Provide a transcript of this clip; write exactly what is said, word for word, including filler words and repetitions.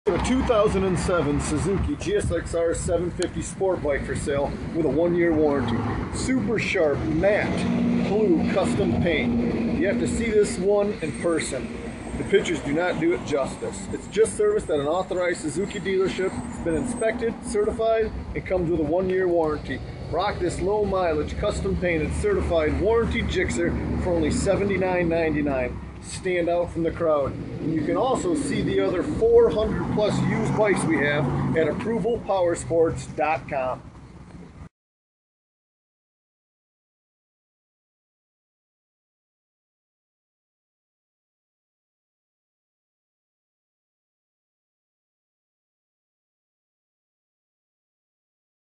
A two thousand seven Suzuki G S X R seven fifty sport bike for sale with a one-year warranty. Super sharp, matte, blue custom paint. You have to see this one in person. The pictures do not do it justice. It's just serviced at an authorized Suzuki dealership. It's been inspected, certified, and comes with a one-year warranty. Rock this low mileage, custom painted, certified, warranty Gixxer for only seventy-nine ninety-nine. Stand out from the crowd. And you can also see the other four hundred plus used bikes we have at approval powersports dot com.